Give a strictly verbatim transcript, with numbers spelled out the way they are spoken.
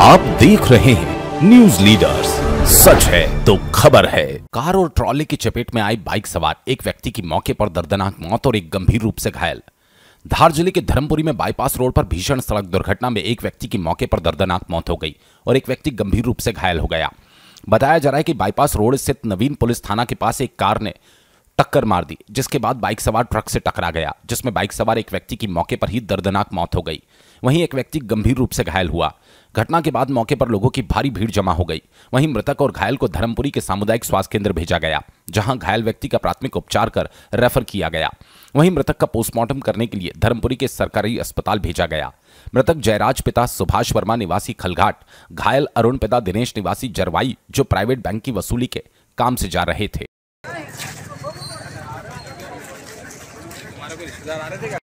आप देख रहे हैं न्यूज लीडर्स, सच है तो खबर है। कार और ट्रॉली की चपेट में आई बाइक सवार एक व्यक्ति की मौके पर दर्दनाक मौत और एक गंभीर रूप से घायल। धार जिले के धर्मपुरी में बाईपास रोड पर भीषण सड़क दुर्घटना में एक व्यक्ति की मौके पर दर्दनाक मौत हो गई और एक व्यक्ति गंभीर रूप से घायल हो गया। बताया जा रहा है कि बाईपास रोड स्थित नवीन पुलिस थाना के पास एक कार ने टक्कर मार दी, जिसके बाद बाइक सवार ट्रक से टकरा गया, जिसमें बाइक सवार एक व्यक्ति की मौके पर ही दर्दनाक मौत हो गई। वहीं एक व्यक्ति गंभीर रूप से घायल हुआ। घटना के बाद मौके पर लोगों की भारी भीड़ जमा हो गई। वहीं मृतक और घायल को धर्मपुरी के सामुदायिक स्वास्थ्य केंद्र भेजा गया, जहां घायल व्यक्ति का प्राथमिक उपचार कर रेफर किया गया। वहीं मृतक का पोस्टमार्टम करने के लिए धर्मपुरी के सरकारी अस्पताल भेजा गया। मृतक जयराज पिता सुभाष वर्मा निवासी खलघाट, घायल अरुण पिता दिनेश निवासी जरवाई, जो प्राइवेट बैंक की वसूली के काम से जा रहे थे।